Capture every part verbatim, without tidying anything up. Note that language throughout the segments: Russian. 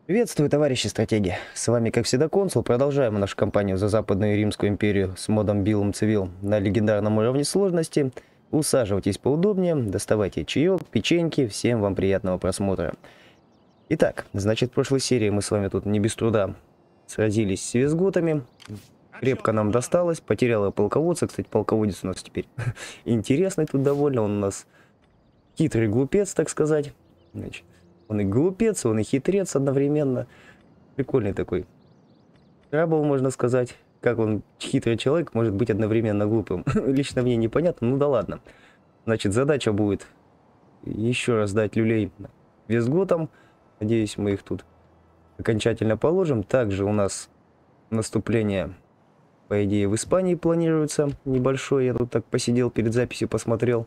Приветствую, товарищи стратеги. С вами, как всегда, Консул. Продолжаем нашу кампанию за Западную Римскую империю с модом Биллом Цивил на легендарном уровне сложности. Усаживайтесь поудобнее, доставайте чаек, печеньки. Всем вам приятного просмотра. Итак, значит, в прошлой серии мы с вами тут не без труда сразились с визготами. Крепко нам досталось. Потеряла полководца. Кстати, полководец у нас теперь интересный тут довольно. Он у нас хитрый глупец, так сказать. Значит, он и глупец, он и хитрец одновременно. Прикольный такой. Трабл, можно сказать. Как он, хитрый человек, может быть одновременно глупым. Лично мне непонятно, ну да ладно. Значит, задача будет еще раз дать люлей визготам. Надеюсь, мы их тут окончательно положим. Также у нас наступление, по идее, в Испании планируется небольшое. Я тут так посидел перед записью, посмотрел.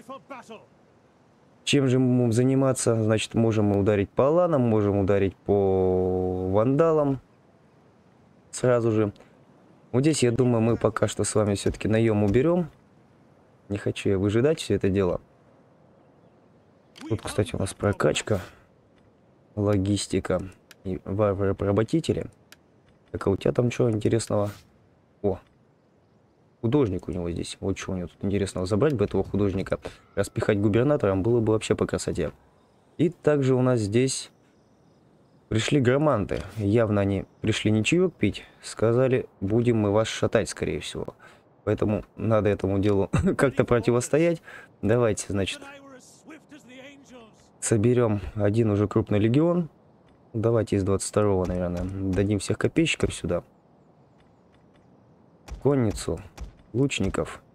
Чем же мы будем заниматься? Значит, можем мы ударить по аланам, можем ударить по вандалам. Сразу же. Вот здесь, я думаю, мы пока что с вами все-таки наем уберем. Не хочу я выжидать все это дело. Тут, кстати, у нас прокачка, логистика и варвары-поработители. Так, а у тебя там что интересного? О, художник у него здесь. Вот что у него тут интересного. Забрать бы этого художника, распихать губернатором, было бы вообще по красоте. И также у нас здесь пришли громанты. Явно они пришли не чаек пить. Сказали, будем мы вас шатать, скорее всего. Поэтому надо этому делу как-то противостоять. Давайте, значит, соберем один уже крупный легион. Давайте из двадцать второго, наверное, дадим всех копейщиков сюда. Конницу. Лучников.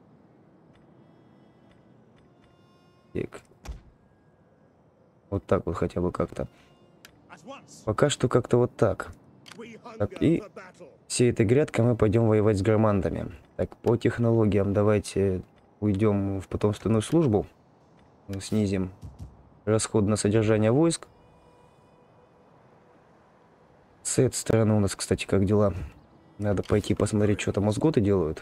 Так. Вот так вот хотя бы как-то. Пока что как-то вот так. Так, и всей этой грядкой мы пойдем воевать с громандами. Так, по технологиям давайте уйдем в потомственную службу. Снизим расход на содержание войск. С этой стороны у нас, кстати, как дела? Надо пойти посмотреть, что там мозготы делают.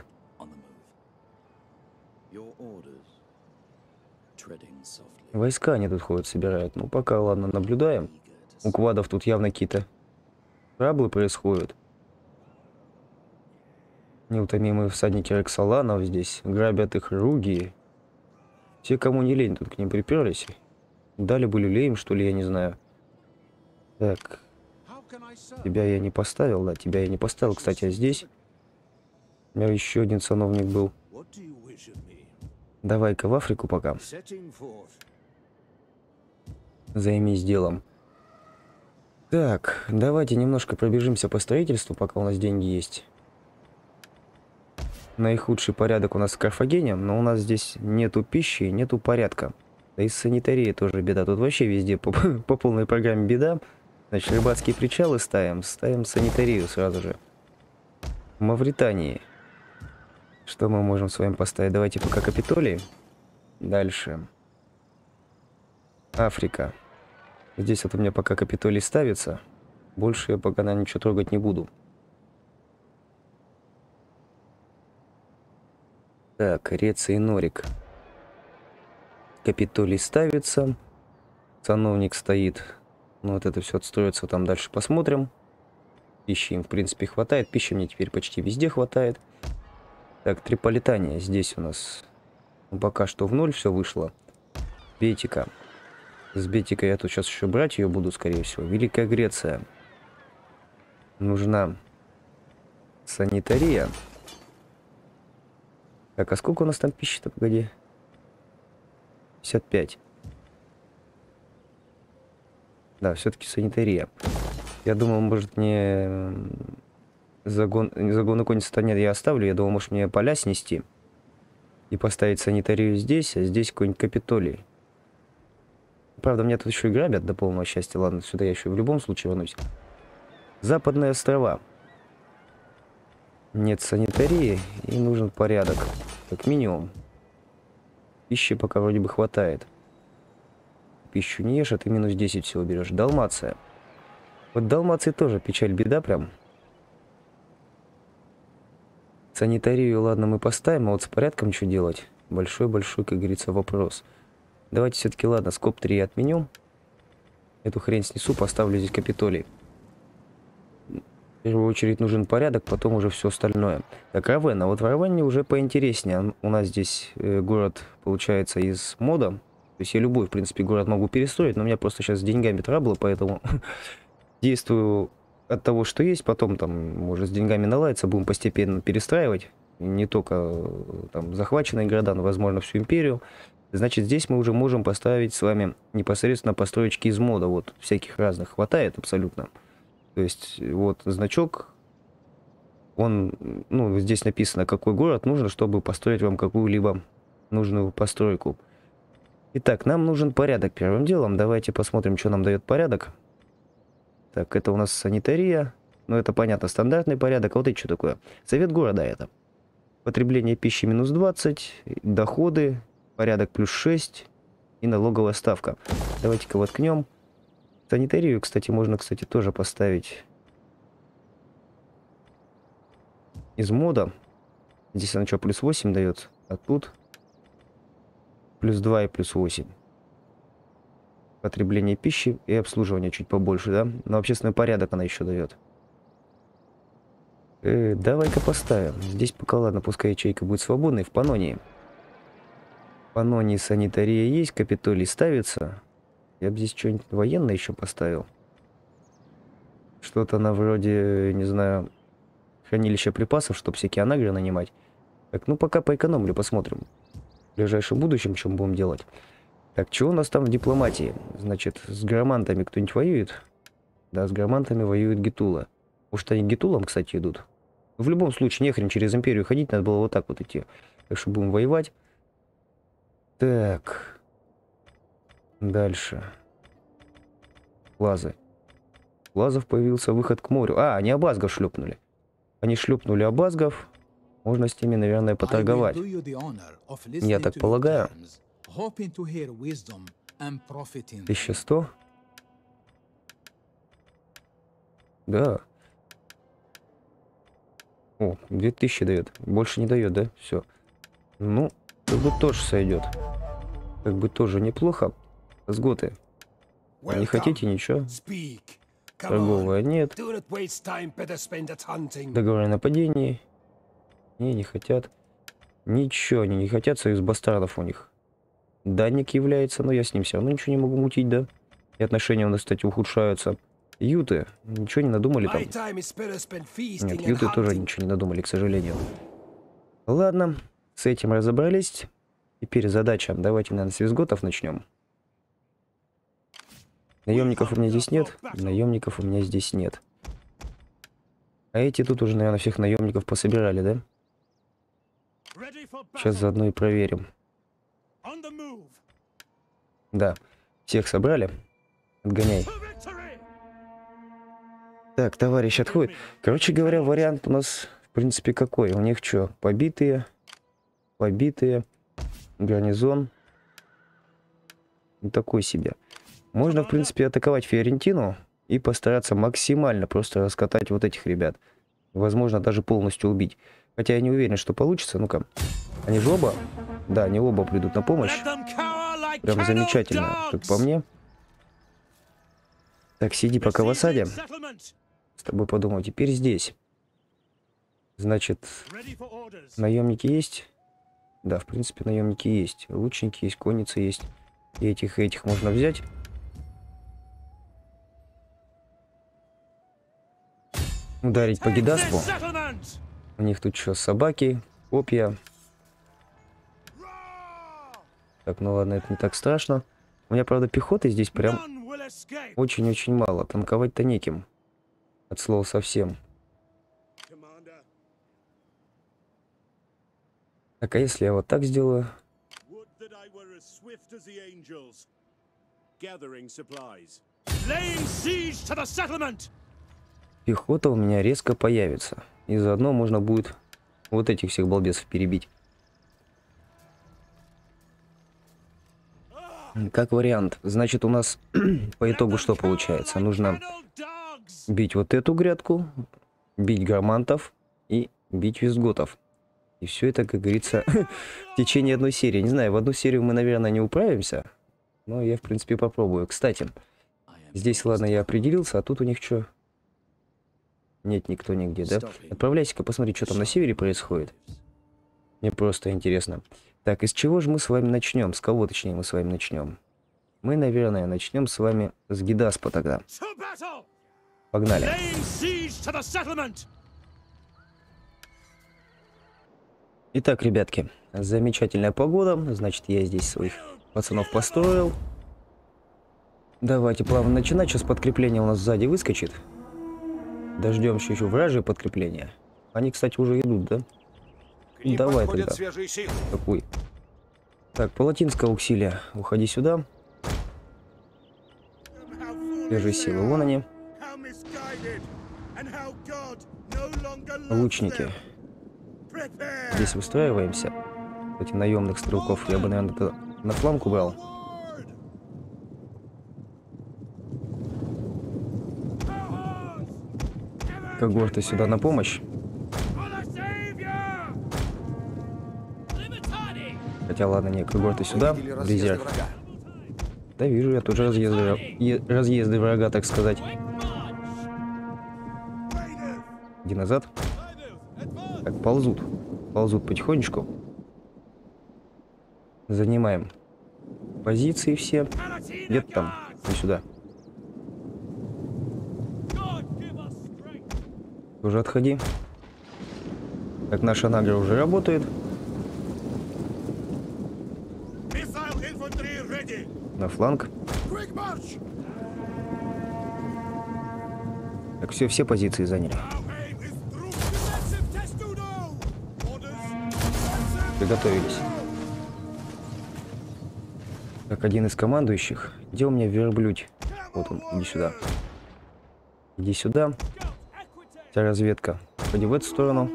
Войска они тут ходят, собирают. Ну, пока, ладно, наблюдаем. У квадов тут явно какие-то траблы происходят. Неутомимые всадники Роксоланов здесь грабят их руги. Все, кому не лень, тут к ним приперлись. Дали бы люлей им, что ли, я не знаю. Так. Тебя я не поставил, да, тебя я не поставил. Кстати, а здесь у меня еще один сановник был. Давай-ка в Африку пока. Займись делом. Так, давайте немножко пробежимся по строительству, пока у нас деньги есть. Наихудший порядок у нас в Карфагене, но у нас здесь нету пищи, нету порядка. Да и с санитарией тоже беда. Тут вообще везде по, по полной программе беда. Значит, рыбацкие причалы ставим, ставим санитарию сразу же. В Мавритании. Что мы можем с вами поставить? Давайте пока Капитолий. Дальше. Африка. Здесь вот у меня пока Капитолий ставится. Больше я пока на ничего трогать не буду. Так, Реца и Норик. Капитолий ставится. Сановник стоит. Ну, вот это все отстроится, там дальше посмотрим. Пищи им, в принципе, хватает. Пищи мне теперь почти везде хватает. Так, Триполитания. Здесь у нас ну, пока что в ноль все вышло. Бетика. С Бетикой я тут сейчас еще брать ее буду, скорее всего. Великая Греция. Нужна санитария. Так, а сколько у нас там пищи-то, погоди? пятьдесят пять. Да, все-таки санитария. Я думал, может, мне загон, загоны конницы-то нет, я оставлю. Я думал, может, мне поля снести и поставить санитарию здесь, а здесь какой-нибудь Капитолий. Правда, меня тут еще и грабят до полного счастья. Ладно, сюда я еще в любом случае вернусь. Западные острова. Нет санитарии и нужен порядок. Как минимум. Пищи пока вроде бы хватает. Пищу не ешь, а ты минус десять всего берешь. Далмация. Вот Далмации тоже печаль, беда прям. Санитарию, ладно, мы поставим, а вот с порядком что делать? Большой-большой, как говорится, вопрос. Давайте все-таки, ладно, скоп три отменем. Эту хрень снесу, поставлю здесь Капитолий. В первую очередь нужен порядок, потом уже все остальное. Так, Равенна. Вот в Равенне уже поинтереснее. У нас здесь э, город, получается, из мода. То есть я любой, в принципе, город могу перестроить, но у меня просто сейчас с деньгами траблы, поэтому действую от того, что есть. Потом там, может, с деньгами наладится, будем постепенно перестраивать. Не только там захваченные города, но, возможно, всю империю. Значит, здесь мы уже можем поставить с вами непосредственно построечки из мода. Вот, всяких разных хватает абсолютно. То есть, вот, значок, он, ну, здесь написано, какой город нужно, чтобы построить вам какую-либо нужную постройку. Итак, нам нужен порядок первым делом. Давайте посмотрим, что нам дает порядок. Так, это у нас санитария. Ну, это, понятно, стандартный порядок. А вот это что такое? Совет города это. Потребление пищи минус двадцать, доходы, порядок плюс шесть и налоговая ставка. Давайте-ка воткнем. Санитарию, кстати, можно, кстати, тоже поставить из мода. Здесь она что, плюс восемь дает, а тут плюс два и плюс восемь. Потребление пищи и обслуживание чуть побольше, да? Но общественный порядок она еще дает. Э, давай-ка поставим. Здесь пока, ладно, пускай ячейка будет свободной. В Панонии. В Панонии санитария есть, Капитолий ставится. Я бы здесь что-нибудь военное еще поставил. Что-то на вроде, не знаю, хранилища припасов, чтобы всякие анагры нанимать. Так, ну пока поэкономлю, посмотрим. В ближайшем будущем, что мы будем делать. Так, что у нас там в дипломатии? Значит, с громантами кто-нибудь воюет? Да, с громантами воюет Гетула. Может, они к Гетулам, кстати, идут? В любом случае, нехрен через империю ходить, надо было вот так вот идти. Так что будем воевать. Так... Дальше. Лазы. Лазов появился выход к морю. А, они абазгов шлепнули. Они шлепнули абазгов. Можно с ними, наверное, поторговать. Я так полагаю. тысяча сто? Да. О, две тысячи дает. Больше не дает, да? Все. Ну, как бы тоже сойдет. Как бы тоже неплохо. Сготы. А не хотите ничего? Торговая нет. Договор о нападении. Не, не хотят. Ничего они не хотят. Союз бастардов у них. Данник является, но я с ним все равно ничего не могу мутить, да? И отношения у нас, кстати, ухудшаются. Юты. Ничего не надумали там? Нет, юты тоже ничего не надумали, к сожалению. Ладно, с этим разобрались. Теперь задача. Давайте, наверное, с визготов начнем. Наемников у меня здесь нет. Наемников у меня здесь нет. А эти тут уже, наверное, всех наемников пособирали, да? Сейчас заодно и проверим. Да, всех собрали. Отгоняй. Так, товарищ отходит. Короче говоря, вариант у нас, в принципе, какой? У них что? Побитые. Побитые. Гарнизон. Такой себе. Можно, в принципе, атаковать Фиорентину и постараться максимально просто раскатать вот этих ребят. Возможно, даже полностью убить. Хотя я не уверен, что получится. Ну-ка. Они же оба? Да, они оба придут на помощь. Прям замечательно, как по мне. Так, сиди пока в осаде. С тобой подумал. Теперь здесь. Значит, наемники есть? Да, в принципе, наемники есть. Лучники есть, конницы есть. И этих, и этих можно взять. Ударить по Гидаспу. У них тут что, собаки, копья. Так, ну ладно, это не так страшно. У меня, правда, пехоты здесь прям очень-очень мало. Танковать-то неким. От слова совсем. Так, а если я вот так сделаю? Пехота у меня резко появится. И заодно можно будет вот этих всех балбесов перебить. Как вариант. Значит, у нас по итогу что получается? Нужно бить вот эту грядку, бить гармантов и бить визготов. И все это, как говорится, в течение одной серии. Не знаю, в одну серию мы, наверное, не управимся. Но я, в принципе, попробую. Кстати, Здесь, ладно, я определился, а тут у них что? Нет никто нигде, да? Отправляйся-ка посмотри, что там на севере происходит. Мне просто интересно. Так, из чего же мы с вами начнем? С кого, точнее, мы с вами начнем? Мы, наверное, начнем с вами с Гидаспа тогда. Погнали. Итак, ребятки, замечательная погода. Значит, я здесь своих пацанов построил. Давайте плавно начинать. Сейчас подкрепление у нас сзади выскочит. Дождемся еще вражье подкрепления. Они, кстати, уже идут, да? Давай тогда. Какой? Так, палатинское ауксилия. Уходи сюда. Свежие силы. Вон они. Лучники. Здесь выстраиваемся. Эти наемных стрелков я бы, наверное, на фланг убрал. Когорты сюда на помощь. Хотя ладно, не, когорты сюда, в резерв. Да вижу, я тут же разъезды, разъезды врага, так сказать. Иди назад. Так, ползут. Ползут потихонечку. Занимаем позиции все. Где-то там, не сюда. Уже отходи. Так, наша награ уже работает. На фланг. Так, все, все позиции заняли. Приготовились. Так, один из командующих. Где у меня верблюдь? Вот он, иди сюда. Иди сюда. Вся разведка. Пойди в эту сторону.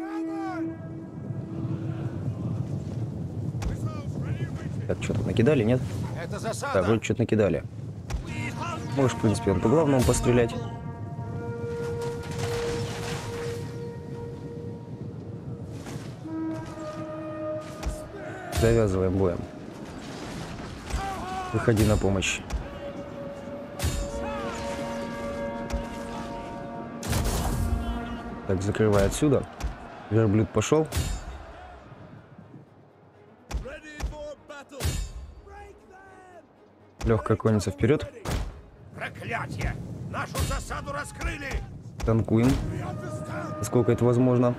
Так, что-то накидали, нет? Так, вроде что-то накидали. Можешь, в принципе, по главному пострелять. Завязываем боем. Выходи на помощь. Так, закрывай отсюда. Верблюд пошел. Легкая конница вперед. Проклятие! Нашу засаду раскрыли! Танкуем, насколько это возможно.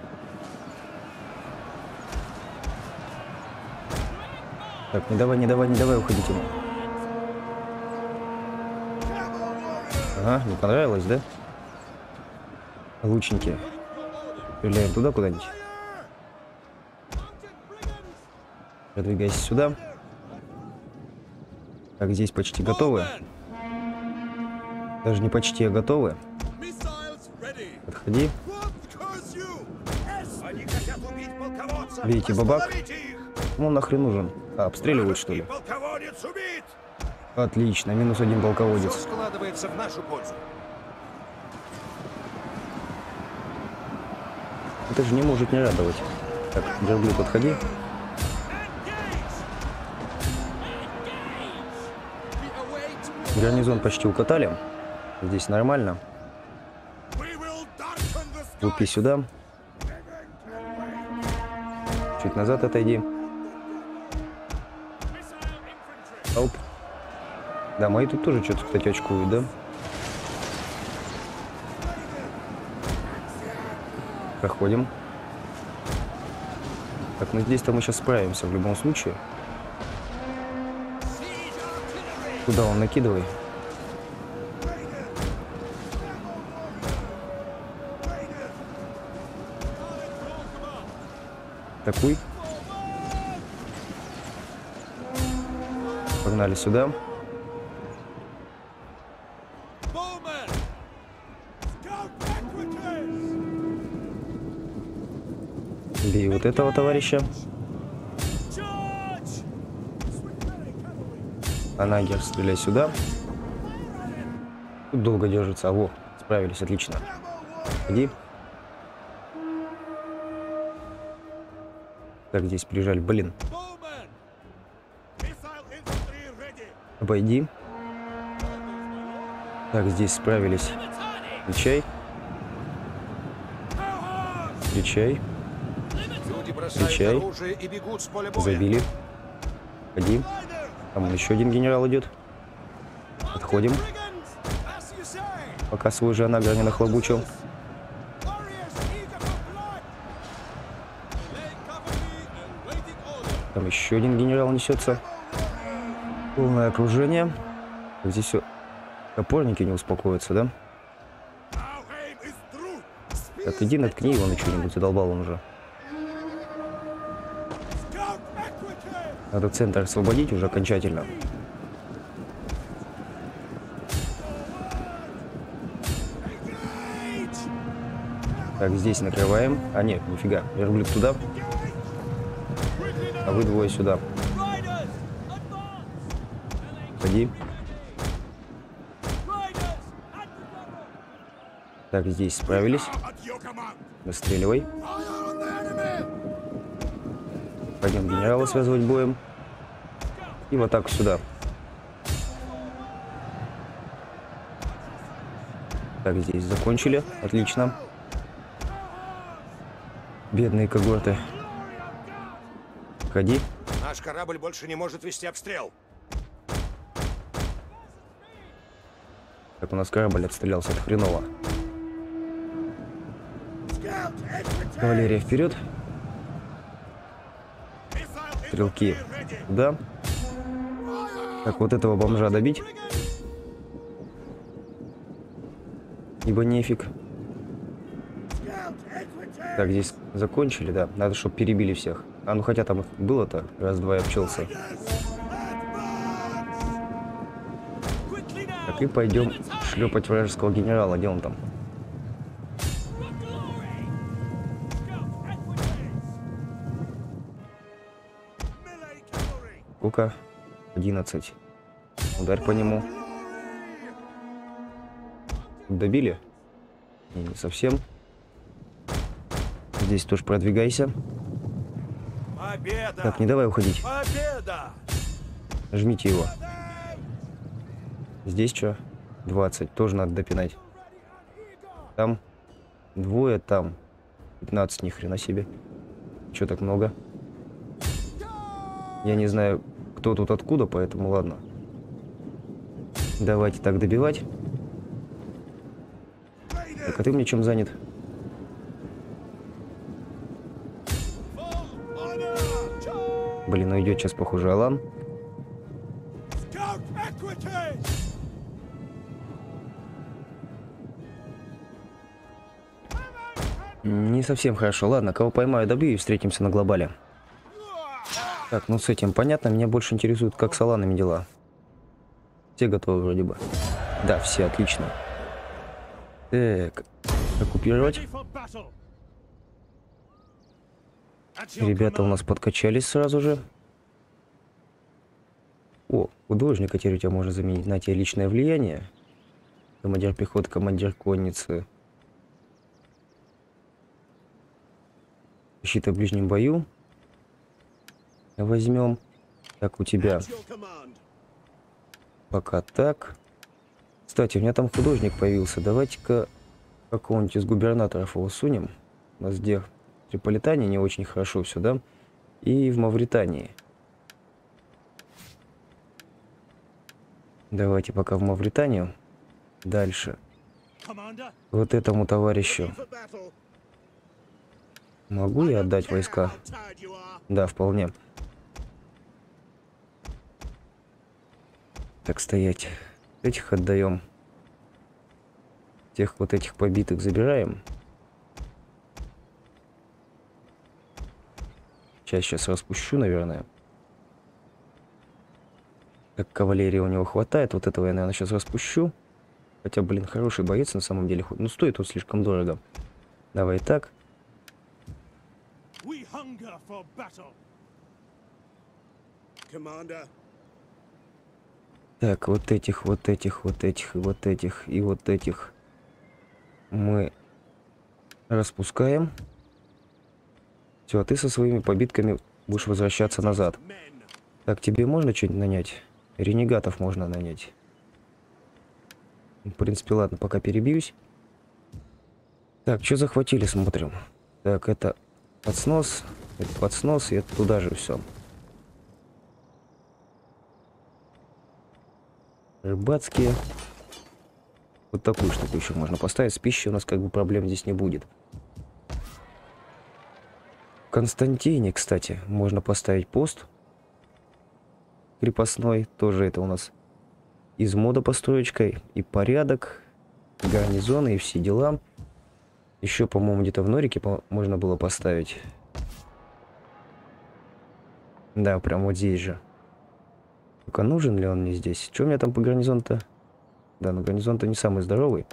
Так, не давай, не давай, не давай уходите. Ага, не понравилось, да? Лучники. Стреляем туда куда-нибудь. Продвигайся сюда. Так, здесь почти готовы. Даже не почти, а готовы. Подходи. Бейте бабак. Ну, нахрен нужен? А, обстреливают, что ли? Отлично, минус один полководец. Все складывается в нашу пользу. Это же не может не радовать. Так, верблюд, подходи. Гарнизон почти укатали. Здесь нормально. Лупи сюда. Чуть назад отойди. Оп. Да, мои тут тоже что-то, кстати, очкуют, да? Проходим. Так, ну здесь-то мы сейчас справимся в любом случае. Куда он накидывай? Такой. Погнали сюда. Бей вот этого товарища. Анагер, стреляй сюда. Тут долго держится. А, во, справились, отлично. Иди. Так, здесь прижали. Блин. Обойди. Так, здесь справились. Встречай. Встречай. Люди бросают Встречай. оружие и бегут с поля боя. Забили. Ходи. Там еще один генерал идет. Отходим. Пока свой же анагар не нахлобучил. Там еще один генерал несется. Полное окружение. Здесь все. Опорники не успокоятся, да? Так, иди наткни его на что-нибудь, задолбал он уже. Надо центр освободить уже окончательно. Так, здесь накрываем. А нет, нифига. Верблюд туда. А вы двое сюда. Ходи. Так, здесь справились. Настреливай. Пойдем генерала связывать боем. И в атаку сюда. Так, здесь закончили. Отлично. Бедные когорты. Ходи. Наш корабль больше не может вести обстрел. Как у нас корабль отстрелялся от хреново. Кавалерия вперед. Стрелки туда. Так, вот этого бомжа добить. Ибо нефиг. Так, здесь закончили, да. Надо, чтобы перебили всех. А, ну хотя там их было-то. Раз-два и обчелся. Так, и пойдем шлепать вражеского генерала. Где он там? Сколько? одиннадцать. Ударь по нему. Добили? Не, не совсем. Здесь тоже продвигайся. Победа! Так, не давай уходить. Победа! Жмите его. Здесь что? двадцать. Тоже надо допинать. Там двое, там пятнадцать, ни хрена себе. Че так много? Я не знаю, кто тут откуда, поэтому ладно. Давайте так добивать. Так, а ты мне чем занят? Блин, ну идет сейчас, похоже, Алан. Не совсем хорошо. Ладно, кого поймаю, добью и встретимся на глобале. Так, ну с этим понятно. Меня больше интересует, как с Аланами дела. Все готовы вроде бы. Да, все, отлично. Так, оккупировать. Ребята у нас подкачались сразу же. О, художника теперь у тебя можно заменить на тебе личное влияние. Командир пехоты, командир конницы. Защита в ближнем бою. Возьмем. Так, у тебя. Пока так. Кстати, у меня там художник появился. Давайте-ка какого-нибудь из губернаторов его сунем. У нас где? В Триполитании не очень хорошо все, да? И в Мавритании. Давайте пока в Мавританию. Дальше. Вот этому товарищу. Могу я отдать войска? Да, вполне. Так, стоять. Этих отдаем. Тех вот этих побитых забираем. Часть сейчас распущу, наверное. Так, кавалерии у него хватает. Вот этого я, наверное, сейчас распущу. Хотя, блин, хороший боец на самом деле. Ну, стоит он слишком дорого. Давай так. Так, вот этих, вот этих, вот этих, вот этих и вот этих мы распускаем. Все, а ты со своими побитками будешь возвращаться назад. Так, тебе можно что-нибудь нанять? Ренегатов можно нанять. В принципе, ладно, пока перебьюсь. Так, что захватили, смотрим. Так, это подснос, это подснос, и это туда же все. Рыбацкие. Вот такую штуку еще можно поставить. С пищей у нас как бы проблем здесь не будет. В Константине, кстати, можно поставить пост крепостной. Тоже это у нас из мода построечкой. И порядок, гарнизоны и все дела. Еще, по-моему, где-то в Норике можно было поставить. Да, прям вот здесь же. Только нужен ли он мне здесь? Что у меня там по гарнизону-то? Да, но гарнизон-то не самый здоровый.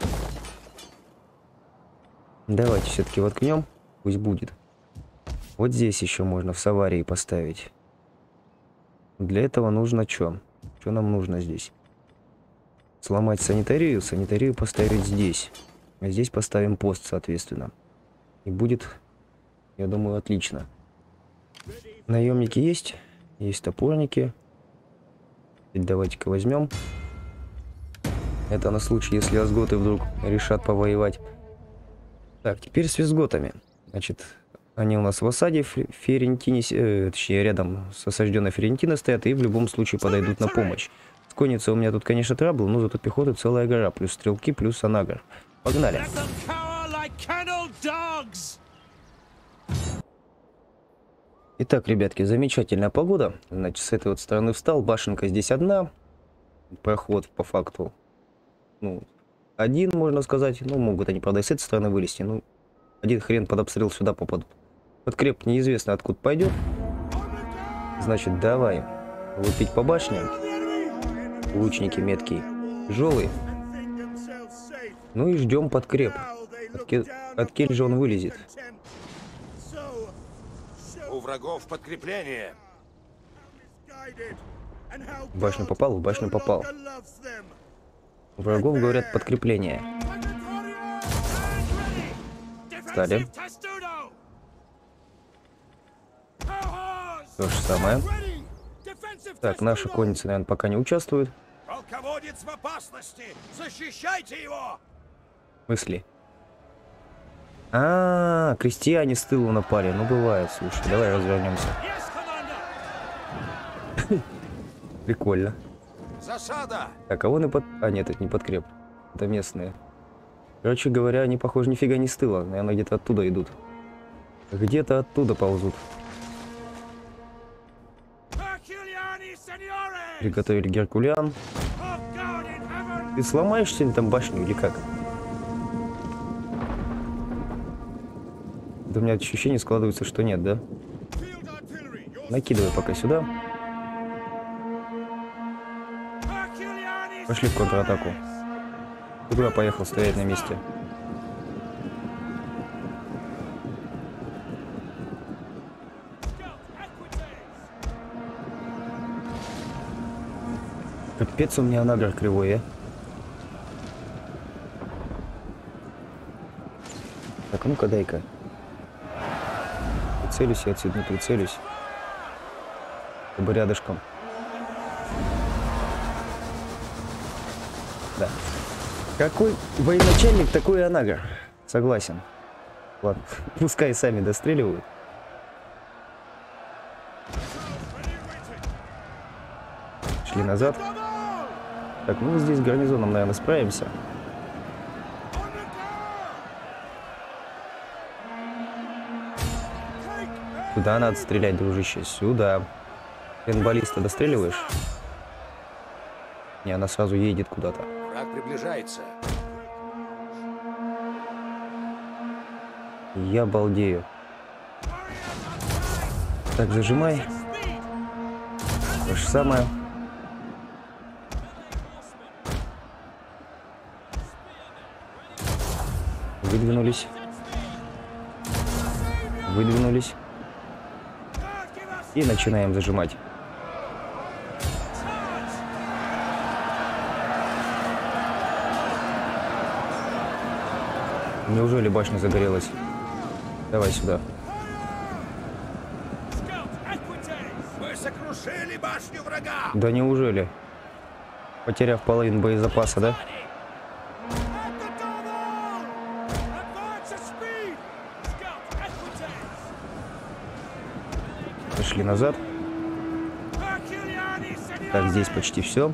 Давайте все-таки воткнем. Пусть будет. Вот здесь еще можно в Саварии поставить. Для этого нужно что? Что нам нужно здесь? Сломать санитарию. Санитарию поставить здесь. А здесь поставим пост, соответственно. И будет, я думаю, отлично. Наемники есть. Есть топорники. Давайте-ка возьмем. Это на случай, если осготы вдруг решат повоевать. Так, теперь с визготами. Значит, они у нас в осаде в Ферентине, э, точнее, рядом с осажденной Ферентиной стоят и в любом случае подойдут на помощь. С конницей у меня тут, конечно, трабл, но зато пехоты целая гора. Плюс стрелки, плюс анагар. Погнали. Итак, ребятки, замечательная погода. Значит, с этой вот стороны встал. Башенка здесь одна. Проход по факту, ну, один, можно сказать. Ну, могут они, правда, и с этой стороны вылезти. Ну, один хрен под обстрел сюда попадут. Подкреп неизвестно откуда пойдет. Значит, давай лупить по башне. Лучники меткие. Тяжелые. Ну и ждем подкреп. От, ке... От кель же он вылезет. У врагов подкрепление. В башню попал, в башню попал. У врагов, говорят, подкрепление. Стали. То же самое. Так, наши конницы, наверное, пока не участвуют. Полководец в опасности! Защищайте его! Мысли. А, -а, а, крестьяне с тыла напали. Ну, бывает, слушай. Давай развернемся. Прикольно. Засада! Так, а вон и под... А, нет, это не подкреп. Это местные. Короче говоря, они, похоже, нифига не с тыла. Наверное, где-то оттуда идут. Где-то оттуда ползут. Приготовили Геркулиан. Ты сломаешь сегодня там башню или как? Да у меня ощущение складывается, что нет, да? Накидывай пока сюда. Пошли в контратаку. Куда поехал стоять на месте? Капец, у меня нагар кривой, а. Так, ну-ка дай-ка. Прицелюсь, я отсюда не прицелюсь. Как бы рядышком. Да. Какой военачальник, такой и анагар. Согласен. Ладно, пускай сами достреливают. Шли назад. Так, ну здесь гарнизоном, наверное, справимся. Куда надо стрелять, дружище? Сюда. Пенбаллиста достреливаешь? Не, она сразу едет куда-то. Враг приближается. Я балдею. Так, зажимай. То же самое. Выдвинулись. Выдвинулись. И начинаем зажимать. Неужели башня загорелась? Давай сюда. Мы сокрушили башню врага! Да неужели? Потеряв половину боезапаса, да? отошли назад. Herculiani, signore! Так, здесь почти все.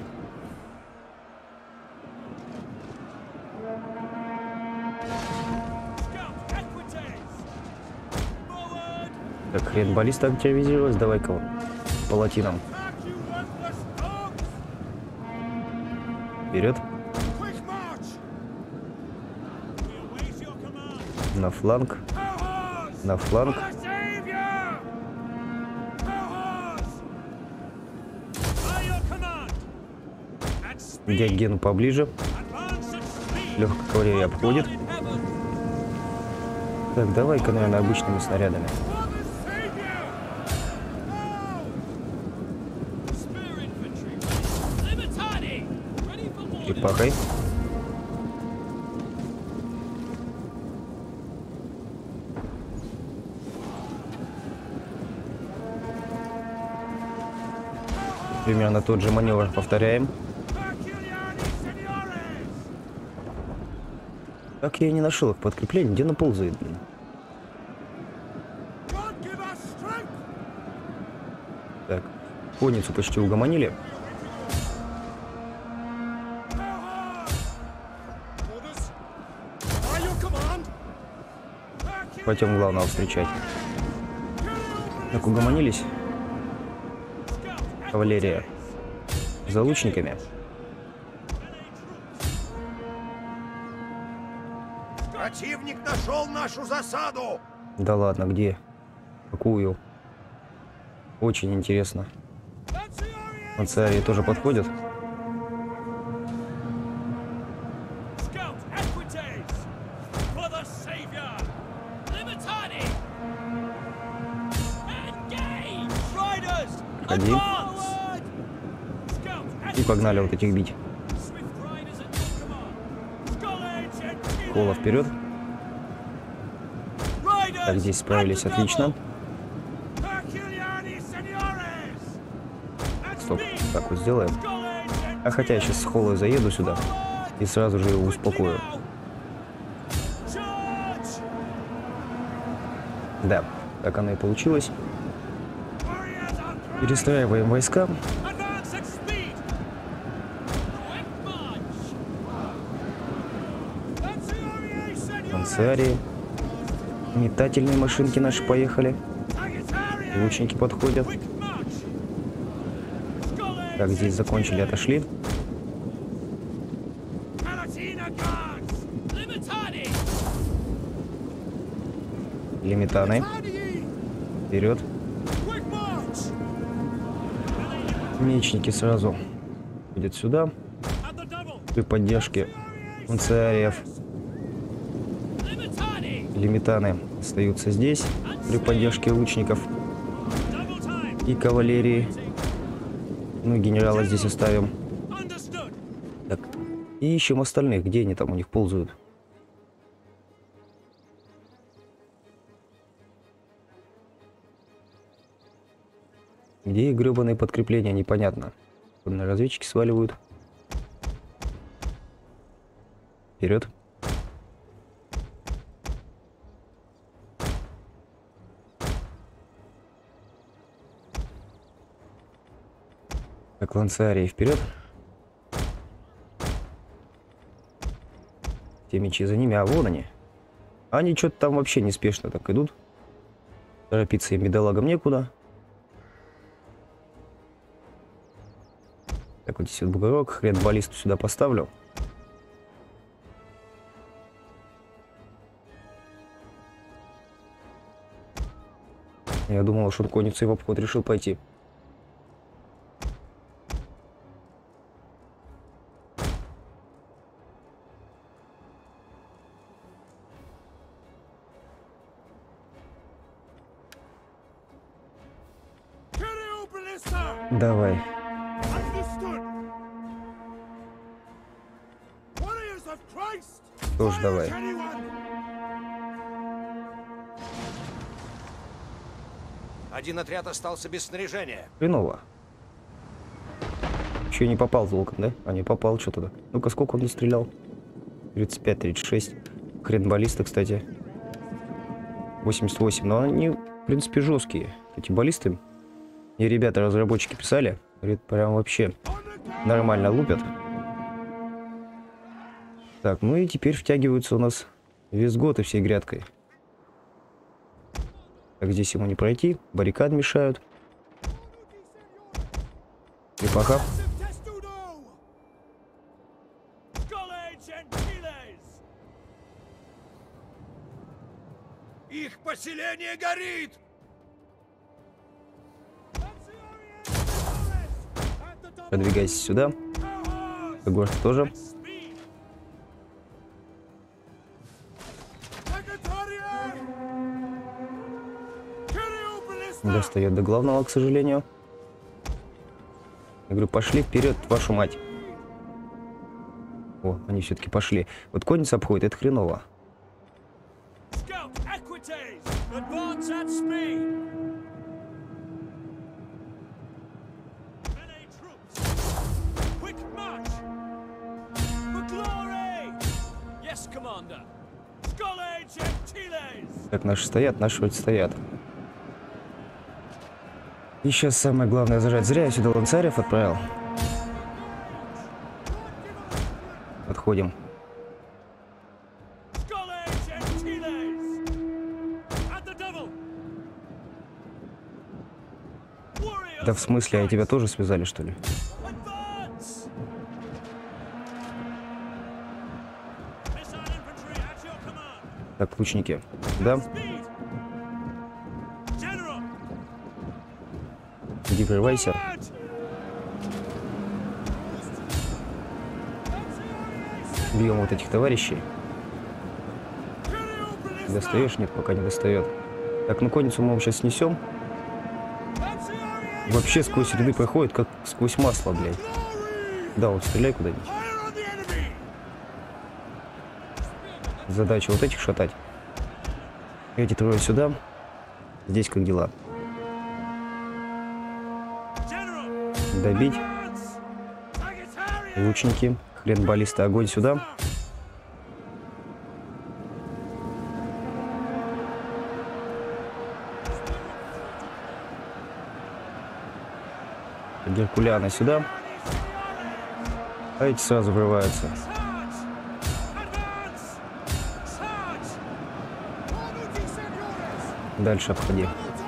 Scout, equites! Forward! Так, хрен баллиста активизировалась. Давай-ка вот по латинам. Attack, you worthless dogs! Вперед. Quick march! We await your command! На фланг. Cohorts! На фланг. For the savior! Cohorts! By your command! At speed! Дядь Гену поближе. Advance at speed! Легкая кавалерия обходит. God in heaven! Так, давай-ка, наверное, обычными снарядами. For the savior! Now! Spear infantry. Limitani. Ready for И orders. пахай. Примерно тот же маневр повторяем. Herculiani, signores! Так я и не нашел их подкрепление. Где она ползает, блин? God give us strength! Так, конницу почти угомонили. Cohorts! Orders! By your command! Herculiani, Пойдем главного встречать. Так, угомонились. Scout, Кавалерия. За лучниками. Противник нашел нашу засаду! Да ладно, где? Какую? Очень интересно. Ланцарии тоже подходят. Scout, equites! For the savior! Limitani. Engage. Riders! Ходи. Forward! Scout, И погнали вот этих бить. Swift riders at your command! Scollage and Кола вперед. Riders! Так, здесь справились at the отлично. double! Herculiani, signores! At Стоп, speed! так вот сделаем. Scollage and А хотя я сейчас с Холлой заеду сюда и сразу же его успокою. Charge! Да, так оно и получилось. Warriors on three! Перестраиваем войска. Advance at speed! Quick march. Lanciarii, signores! Ланцарии. Метательные машинки наши поехали. Sagittarius! Лучники подходят. Quick march! Scollage Так, здесь закончили, отошли. Palatina guards! Limitani. Лимитаны. Adii! Вперед. Quick march! Мечники сразу ходят сюда. At the double! При поддержке ланцариев. Limitani. Лимитаны остаются здесь. При поддержке лучников Double time! и кавалерии. Ну, генерала здесь оставим. Understood! Так. И ищем остальных. Где они там у них ползают? Где их гребаные подкрепления? Непонятно. На разведчики сваливают. Вперед. Так, ланцарии вперед. Те мечи за ними, а вон они. Они что-то там вообще неспешно так идут. Торопиться им бедолагам некуда. Так, вот здесь вот бугорок. Хрен баллисту сюда поставлю. Я думал, что конницей в обход решил пойти. Curio ballista! Давай. Understood! Warriors of Christ! Тоже Fire давай. at anyone! Один отряд остался без снаряжения. Хреново. Еще не попал толком, да? А не попал что-то так. Ну-ка, сколько он не стрелял? тридцать пять, тридцать шесть. Хрен баллисты, кстати. восемьдесят восемь. Но они, в принципе, жесткие. Эти баллисты И ребята, разработчики писали, говорит, прям вообще нормально лупят. Так, ну и теперь втягиваются у нас визготы всей грядкой. Так, здесь ему не пройти, баррикад мешают. Трепаха. Их поселение горит! Продвигайся сюда. Когорт тоже. Не достает до главного, к сожалению. Я говорю, пошли вперед, вашу мать. О, они все-таки пошли. Вот конница обходит, это хреново. Так, наши стоят, наши вроде стоят. И сейчас самое главное зажать. Зря я сюда ланцарев отправил. Отходим. Да в смысле, а тебя тоже связали, что ли? Так, лучники. Да? Иди, прерывайся. Бьем вот этих товарищей. Достаешь? Нет, пока не достает. Так, ну конницу мы сейчас снесем. Вообще сквозь ряды проходит, как сквозь масло, блядь. Да, вот стреляй куда-нибудь. Задача вот этих шатать. Эти трое сюда. Здесь как дела? Добить. Лучники. Хрен баллиста, огонь сюда. Геркуляна сюда. А эти сразу врываются. Дальше обходи.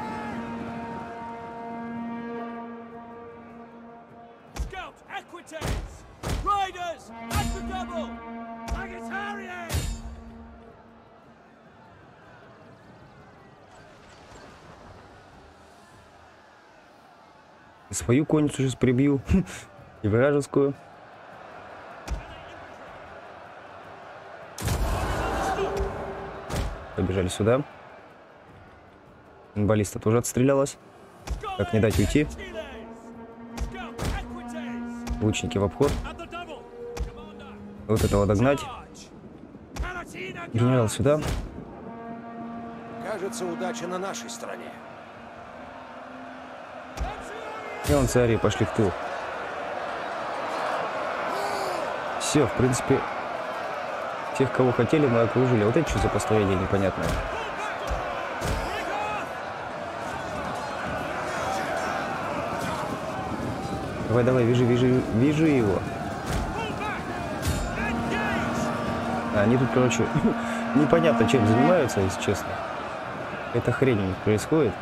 Свою конницу сейчас прибью. И вражескую. Побежали сюда. Баллиста тоже отстрелялась. Как не дать уйти? Лучники в обход. Вот этого догнать. Генерал сюда. Кажется, удача на нашей стороне. И он цари пошли в тыл. Все, в принципе, тех, кого хотели, мы окружили. Вот это что за построение непонятное? Давай, давай, вяжи, вяжи, вяжи его. А они тут, короче, непонятно, чем занимаются, если честно. Это хрень у них происходит.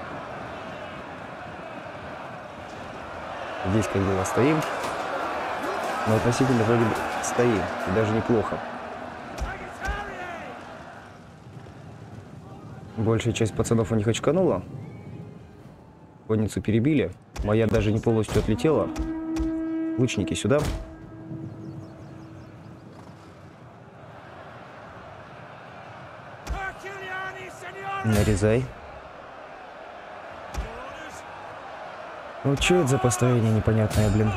Здесь как дела стоим. Но относительно вроде бы стоим. И даже неплохо. Большая часть пацанов у них очканула. Конницу перебили. Моя даже не полностью отлетела. Лучники сюда. Нарезай. Ну что это за построение непонятное, блин?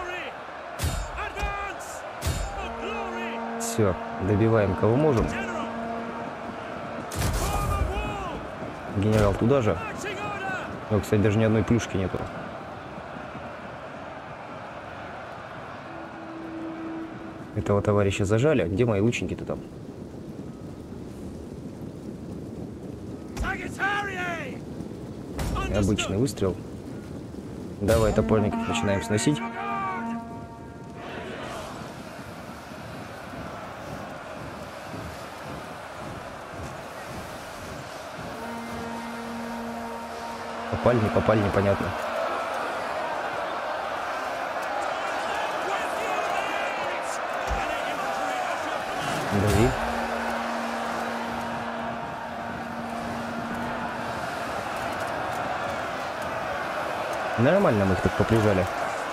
Все, добиваем кого можем. Генерал туда же. Ну, кстати, даже ни одной плюшки нету. Этого товарища зажали. Где мои лучники-то там? Обычный выстрел. Давай топорников начинаем сносить. Попали, не попали, непонятно. Дави. Нормально мы их так поприжали.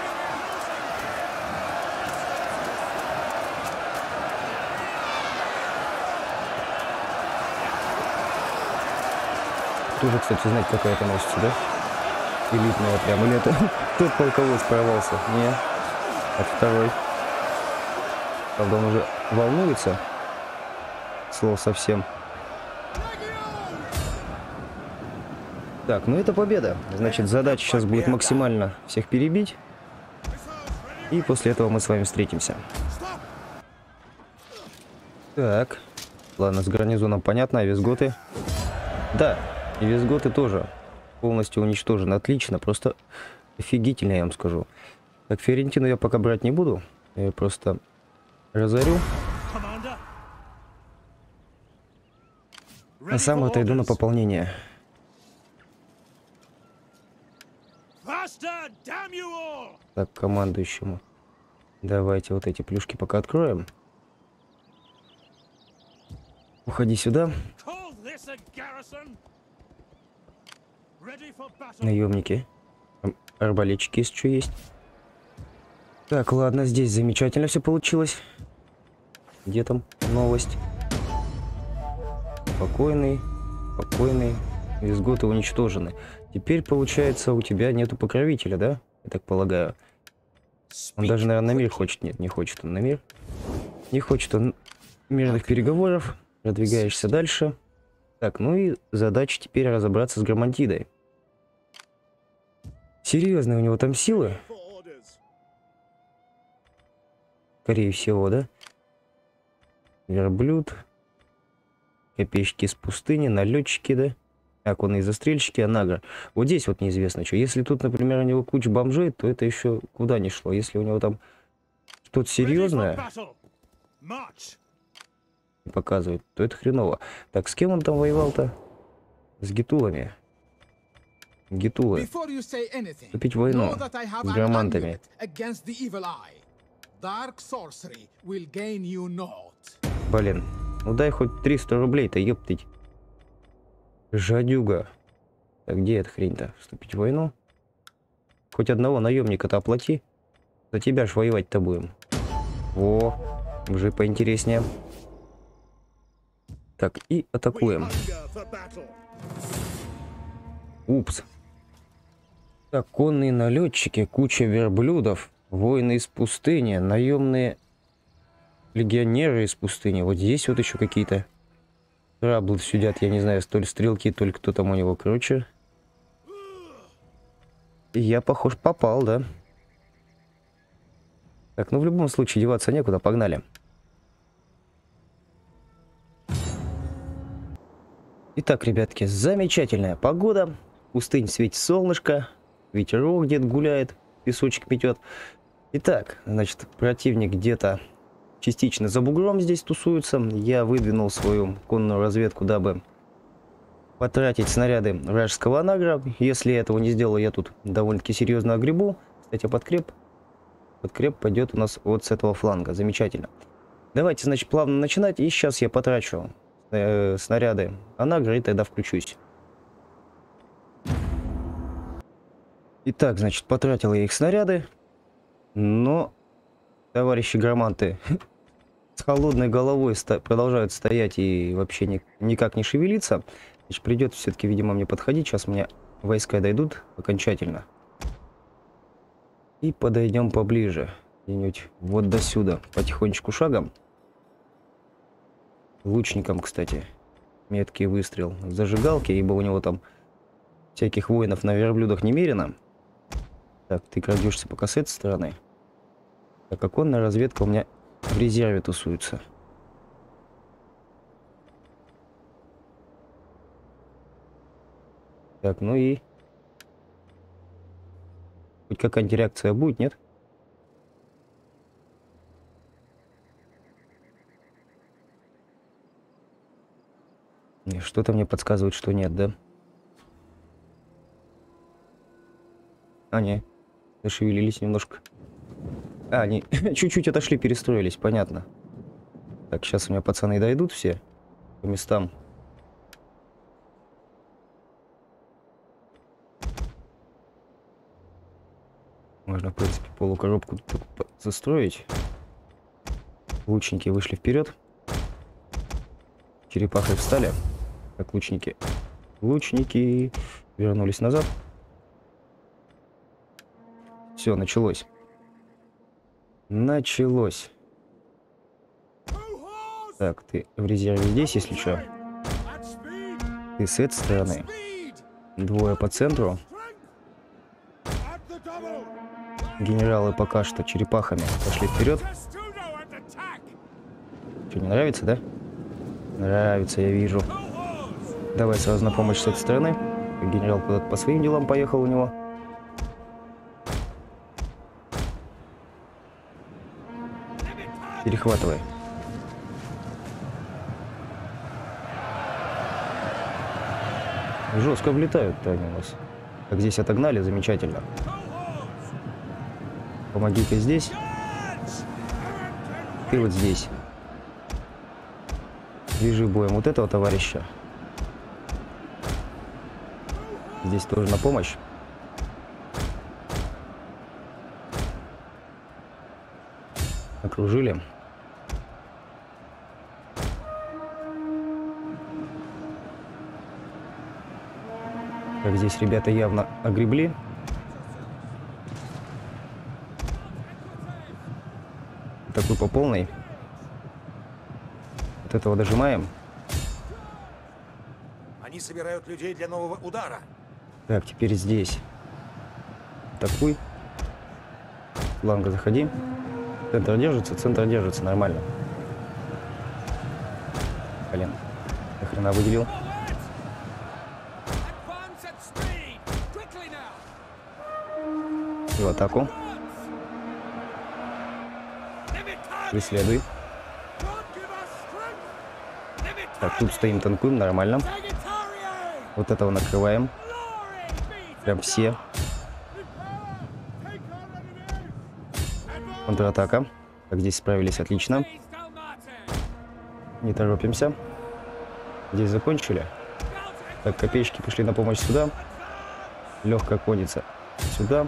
Тоже, кстати, знать, какая это носится, да? Элитная прям. Или это тот полководец порвался? Не. От второй. Правда, он уже волнуется. Слово совсем. Так, ну это победа. Значит, задача сейчас будет максимально всех перебить. И после этого мы с вами встретимся. Так. Ладно, с гарнизоном понятно, а визготы? Да, и визготы тоже полностью уничтожены. Отлично, просто офигительно, я вам скажу. Так, Фиорентину я пока брать не буду. Я ее просто разорю. А сам отойду на пополнение. Так, командующему. Давайте вот эти плюшки пока откроем. Уходи сюда. Наемники. Арбалетчики, если что есть. Так, ладно, здесь замечательно все получилось. Где там новость? Спокойный, спокойный. Визготы уничтожены. Теперь, получается, у тебя нету покровителя, да? Я так полагаю. Он даже, наверное, на мир хочет. Нет, не хочет он на мир. Не хочет он мирных переговоров. Продвигаешься дальше. Так, ну и задача теперь разобраться с Громантидой. Серьезные у него там силы. Скорее всего, да? Верблюд. Копейщики из пустыни, налетчики, да? Оконные застрельщики, Анагра. Вот здесь вот неизвестно что. Если тут, например, у него куча бомжей, то это еще куда ни шло. Если у него там что-то серьезное показывает, то это хреново. Так, с кем он там воевал-то? С гитулами. Гитулы. Вступить в войну с громантами. Блин, ну дай хоть триста рублей-то, ёптыть. Жадюга. Так, где эта хрень-то? Вступить в войну? Хоть одного наемника-то оплати. За тебя ж воевать-то будем. О, уже поинтереснее. Так, и атакуем. Упс. Так, конные налетчики, куча верблюдов, воины из пустыни, наемные легионеры из пустыни. Вот здесь вот еще какие-то траблы сидят, я не знаю, столь стрелки, только кто там у него, короче. И я, похож, попал, да? Так, ну в любом случае деваться некуда, погнали. Итак, ребятки, замечательная погода. Пустынь светит солнышко, ветерок где-то гуляет, песочек метет. Итак, значит, противник где-то частично за бугром здесь тусуется. Я выдвинул свою конную разведку, дабы потратить снаряды вражеского Анагра. Если я этого не сделал, я тут довольно-таки серьезно огребу. Кстати, подкреп. Подкреп пойдет у нас вот с этого фланга. Замечательно. Давайте, значит, плавно начинать. И сейчас я потрачу э, снаряды Анагра и тогда включусь. Итак, значит, потратил я их снаряды. Но товарищи громанты с холодной головой ста продолжают стоять и вообще ни никак не шевелиться. Значит, придется все-таки, видимо, мне подходить. Сейчас у меня войска дойдут окончательно. И подойдем поближе. Где-нибудь вот до сюда. Потихонечку шагом. Лучникам, кстати, меткий выстрел с зажигалки, ибо у него там всяких воинов на верблюдах немерено. Так, ты крадешься пока с этой стороны. Так как конная разведка у меня в резерве тусуется. Так, ну и... Хоть какая-нибудь реакция будет, нет? И что-то мне подсказывает, что нет, да? А, не. Зашевелились немножко. А, они чуть-чуть отошли, перестроились, понятно. Так, сейчас у меня пацаны дойдут все по местам. Можно, в принципе, полукоробку тут застроить. Лучники вышли вперед. Черепахи встали. Как лучники. Лучники вернулись назад. Все, началось. Началось. Так, ты в резерве здесь, если что. Ты с этой стороны. Двое по центру. Генералы пока что черепахами пошли вперед. Что, не нравится, да? Нравится, я вижу. Давай сразу на помощь с этой стороны. Генерал куда-то по своим делам поехал у него. Перехватывай. Жестко влетают-то они у нас. Так, здесь отогнали, замечательно. Помоги-ка здесь. Ты вот здесь. Вяжи боем вот этого товарища. Здесь тоже на помощь. Окружили. Так, здесь ребята явно огребли. Такой по полной. Вот этого дожимаем. Они собирают людей для нового удара. Так, теперь здесь. Атакуй. Фланга заходи. Центр держится, центр держится, нормально. Блин, нахрена выделил. И в атаку. Преследуй. Так, тут стоим, танкуем, нормально. Вот этого накрываем. Прям все. Контратака. Так, здесь справились отлично. Не торопимся. Здесь закончили. Так, копеечки пошли на помощь сюда. Легкая конница сюда.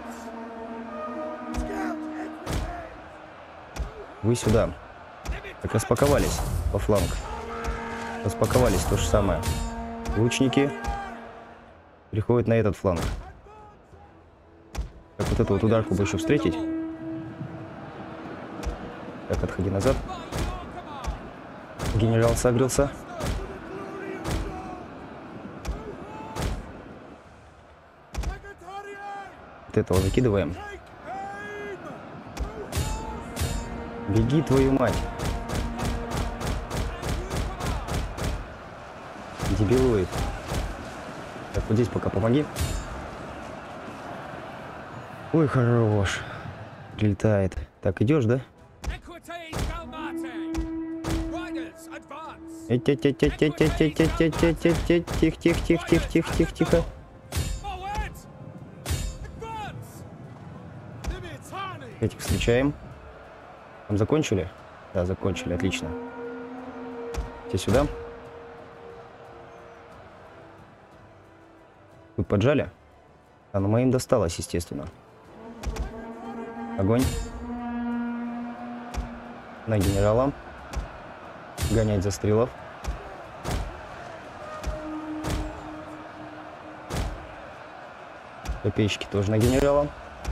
Вы сюда. Так, распаковались по флангу. Распаковались, то же самое. Лучники переходят на этот фланг. Так, вот эту вот ударку бы еще встретить. Так, отходи назад. Генерал согрелся. Вот этого закидываем. Беги, твою мать. Дебилует. Так, вот здесь пока помоги. Ой, хорош. Прилетает. Так, идешь, да? Тихо-тихо-тихо-тихо-тихо-тихо-тихо-тихо-тихо. Этих встречаем. Там закончили? Да, закончили, отлично. Все сюда. Тут поджали. А ну моим досталось, естественно. Огонь. На генерала. Гонять за стрелов. Копеечки тоже на генерала.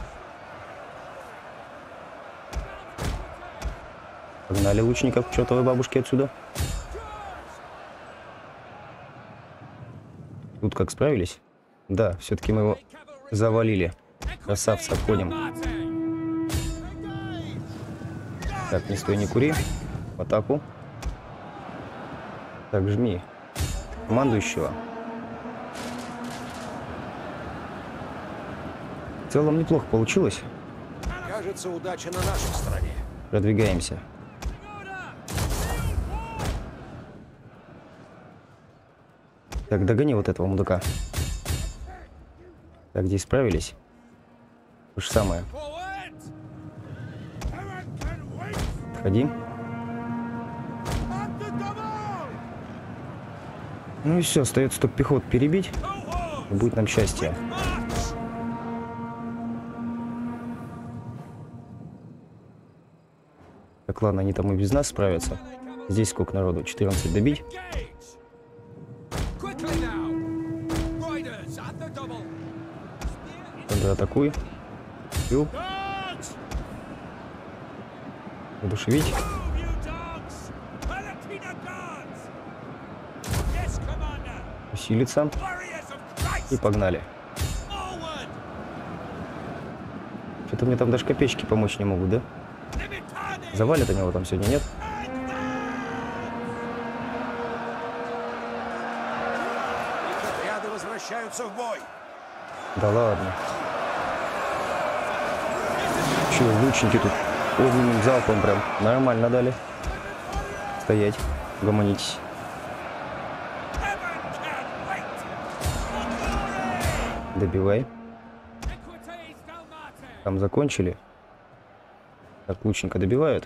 Погнали лучников к чертовой бабушке отсюда. Тут как справились? Да, все-таки мы его завалили. Красавцы, обходим. Так, не стой, не кури. В атаку. Так, жми командующего. В целом неплохо получилось. Кажется, удача на нашей стороне. Продвигаемся. Так, догони вот этого мудака. Так, здесь справились. То же самое. Отходи. Ну и все, остается только пехоту перебить. И будет нам счастье. Так, ладно, они там и без нас справятся. Здесь сколько народу? четырнадцать добить. Тогда атакуй. Ю. Удушевить. Усилиться. И погнали. Что-то мне там даже копеечки помочь не могут, да? Завалят они его там сегодня, нет? Отряды возвращаются в бой. Да ладно. Че, лучники тут огненным залпом прям нормально дали. Стоять, гомонитесь. Добивай. Там закончили. Так, лучника добивают.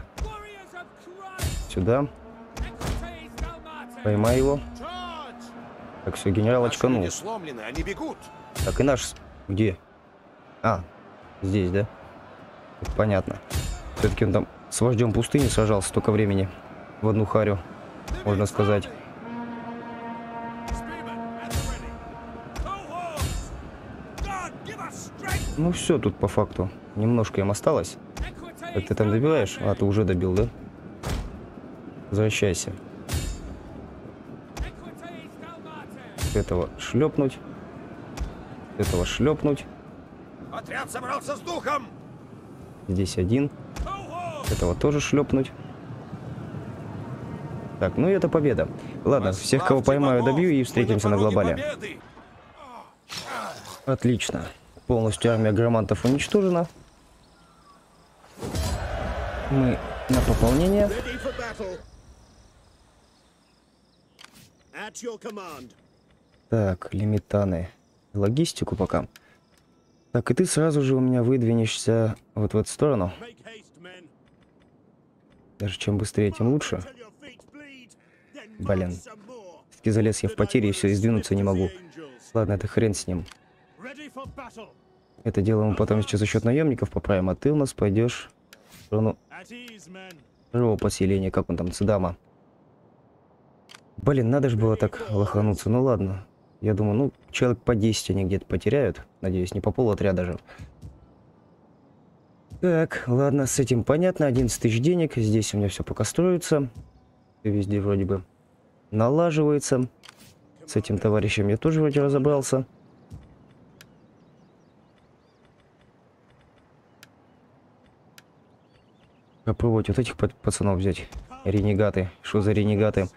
Сюда. Поймай его. Так, все, генерал очканул. Люди сломлены, они бегут. Так, и наш... Где? А, здесь, да? Так, понятно. Все-таки он там с вождем пустыни сражался столько времени. В одну харю, можно сказать. Ну все, тут по факту. Немножко им осталось. Как ты там добиваешь? А, ты уже добил, да? Возвращайся. Этого шлепнуть. Этого шлепнуть. Отряд собрался с духом. Здесь один. Этого тоже шлепнуть. Так, ну и это победа. Ладно, всех, кого поймаю, добью и встретимся на глобале. Отлично. Полностью армия громантов уничтожена. Мы на пополнение. Так, лимитаны. Логистику пока. Так, и ты сразу же у меня выдвинешься вот в эту сторону. Даже чем быстрее, тем лучше. Блин. Все-таки залез я в потери и все, и сдвинуться не могу. Ладно, это хрен с ним. Это дело мы потом еще за счет наемников поправим, а ты у нас пойдешь в сторону второго поселения, как он там, Цидама. Блин, надо же было так лохануться. Ну ладно. Я думаю, ну, человек по десять они где-то потеряют. Надеюсь, не по полотряда же. Так, ладно, с этим понятно. одиннадцать тысяч денег. Здесь у меня все пока строится. Везде вроде бы налаживается. С этим товарищем я тоже вроде разобрался. Попробовать вот этих пацанов взять. Ренегаты. Что за ренегаты?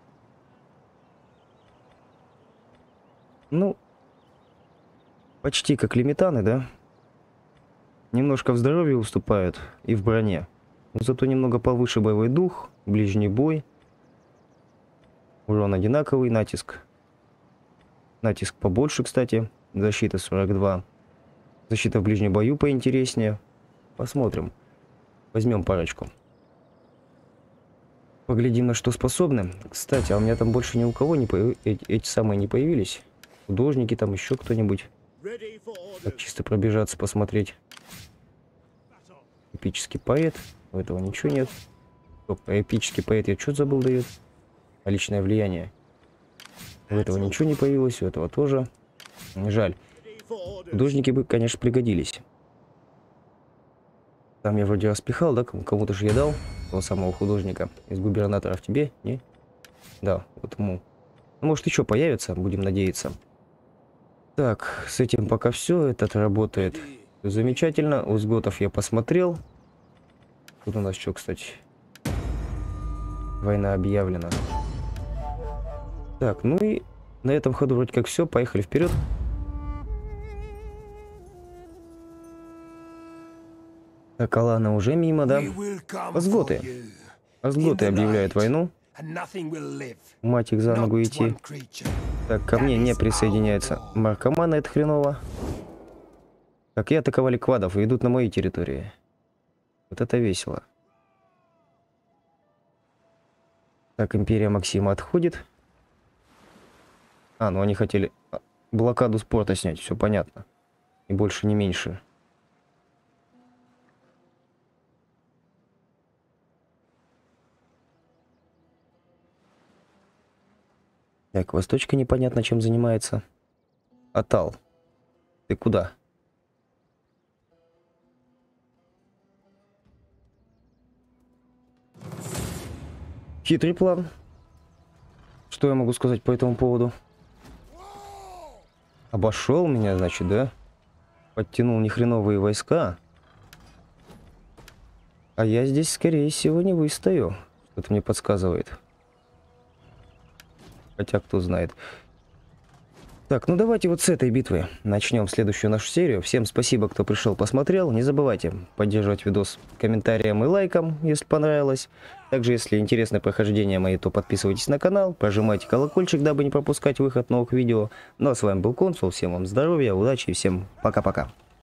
Ну, почти как лимитаны, да? Немножко в здоровье уступают и в броне. Но зато немного повыше боевой дух, ближний бой. Урон одинаковый, натиск. Натиск побольше, кстати. Защита сорок два. Защита в ближнем бою поинтереснее. Посмотрим. Возьмем парочку. Поглядим, на что способны. Кстати, а у меня там больше ни у кого не появ... эти, эти самые не появились. Художники там, еще кто-нибудь. Так, чисто пробежаться, посмотреть. Эпический поэт. У этого ничего нет. Стоп, а эпический поэт я что забыл дает? А личное влияние. У этого ничего не появилось, у этого тоже. Жаль. Художники бы, конечно, пригодились. Там я вроде распихал, да? Кому-то же я дал того самого художника. Из губернаторов тебе? Не? Да, вот ему. Ну, может, еще появится, будем надеяться. Так, с этим пока все. Этот работает замечательно. У сготов я посмотрел. Тут у нас что, кстати? Война объявлена. Так, ну и на этом ходу вроде как все. Поехали вперед. Так, Алана уже мимо, да? Азготы. Азготы объявляют войну. Мать их за ногу идти. Так, ко мне не присоединяются маркоманы, это хреново. Так, и атаковали квадов и идут на мои территории. Вот это весело. Так, Империя Максима отходит. А, ну они хотели блокаду спорта снять, все понятно. И больше, не меньше. Так, Восточка непонятно чем занимается. Атал, ты куда? Хитрый план. Что я могу сказать по этому поводу? Обошел меня, значит, да? Подтянул нехреновые войска. А я здесь, скорее всего, не выстою. Что-то мне подсказывает. Хотя, кто знает. Так, ну давайте вот с этой битвы начнем следующую нашу серию. Всем спасибо, кто пришел, посмотрел. Не забывайте поддерживать видос комментарием и лайком, если понравилось. Также, если интересно прохождение мои, то подписывайтесь на канал, прожимайте колокольчик, дабы не пропускать выход новых видео. Ну а с вами был Консул. Всем вам здоровья, удачи и всем пока-пока.